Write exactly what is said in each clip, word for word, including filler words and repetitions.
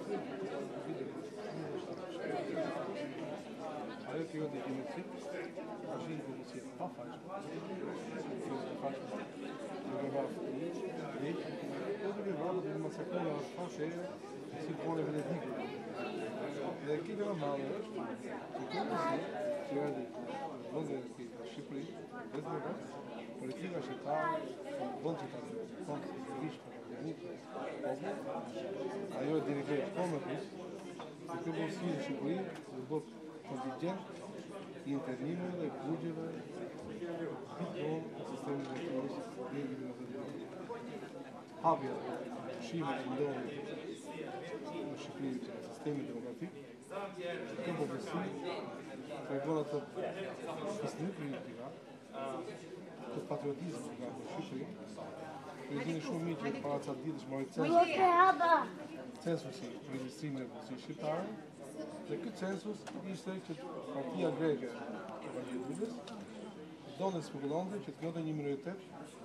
Ajo kjo dhe genocid është një popullsi pa faqe. Kjo është faqe. Duke vrarë fëmijë, rik, po duke vrarë dhe masakruar në faqe si pone venediku. Dhe kjo e madhe është që kjo popullsi që erdhi në vendin e Shqipëri, vetëm e vetë, politika shqiptare, vend që ta fond të vishme, ajo e dirigeert kombëtisht, se kjo popullsi në Shqipëri do bërë kontingent i internimeve dhe bugjeve diplom të sistemit dhe ekonomisë dhe individualizimit. Hapja pushime që ndodhin në Shqipëri të sistemit demokratik, kjo popullsi tregon atë fisnik politika, të patriotizëm nga për Shqipëri. Ju dini shumë mirë që para ca ditësh mori censusi për regjistrimin e popullsisë shqiptare. Dhe këtë census ishte që partia greke e Partisë Lides donte spekulante që të krijonte një minoritet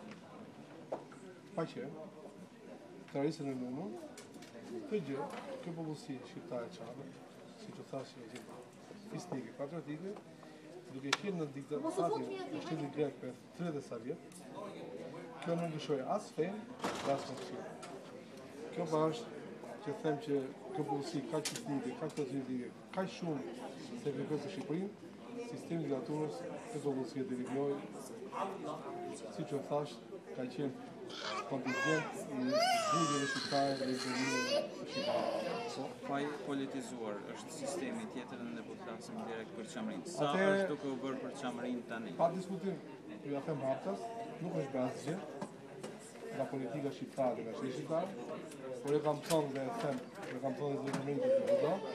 pa qenë, të rrisën në numër, këtë gjë, kjo popullsi shqiptare çave, siç u thash, fisnike, patriotike, duke qenë në diktatorën e shtetit grek për tridhjetë sa vjet, kjo nuk ndryshoi as fenë, as konstitucionin. Kjo pra është që them që kjo popullsi ka fisnike, ka patriotike, ka shumë se kërkon për Shqipërinë, sistemi i diktaturës e popullsi e dirigjoi, siç u thash, ka qenë kontingent i bugjeve shqiptare dhe ekonomisë shqiptare. Po, pa i politizuar është sistemi tjetër dhe ne po flasim direkt për Çamrinë. Sa është duke u bërë për Çamrinë tani? Pa diskutim, ju ja them haptas, nuk është bërë asgjë nga politika shqiptare dhe nga shteti shqiptar, por e kam thënë dhe e them, e kam thënë dhe zëvëmërin të të do,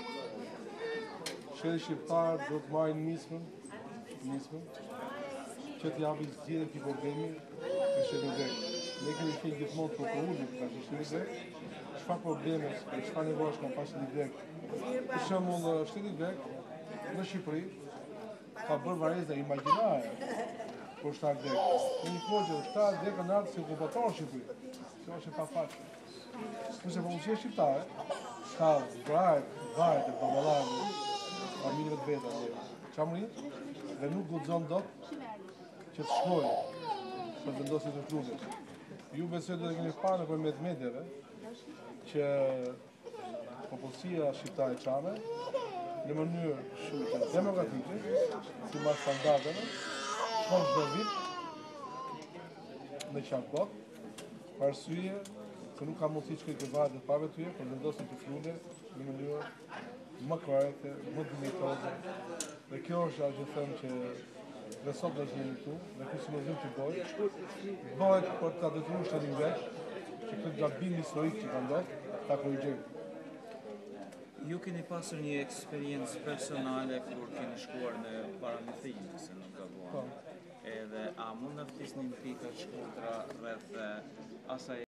shteti shqiptar do të marrë nismën, nismën, që të japi zgjidhje këtij problemi në shtetin grek. Ne kemi qenë gjithmonë të prokurorit nga shteti grek, çfarë probleme, çfarë nevojash ka pas shteti grek. Për shembull, shteti grek në Shqipëri ka bërë vareza imagjinare për shtatë grek. Në një kohë që shtatë grek kanë ardhur si okupatorë në Shqipëri. Kjo është e pafaqshme. Kurse popullsia shqiptare ka vrarë, varet e baballarëve, familjeve të veta në Çamri dhe nuk guxon dot që të shkojë për vendosje të fundit. Ju besoj të keni parë nëpërmjet medjave që popullsia shqiptare çame në mënyrë shumë demokratike, sipas standardeve, shkon çdo vit në qarkot, për arsye se nuk ka mundësi që të varet të pave tyre për vendosje të fundit në mënyrë më korrekte, më dinjitoze. Dhe kjo është ajo që them që dhe sot do të jemi këtu, dhe ky simulizim që bëhet, bëhet për ta detyruar shtetin grek që këtë gabim historik që ka ndodhur ta korrigjojë. Ju keni pasur një eksperiencë personale kur keni shkuar në Paramithinë, se nuk gabuam. Edhe a mund të flisni një pikë të shkurtra rreth asaj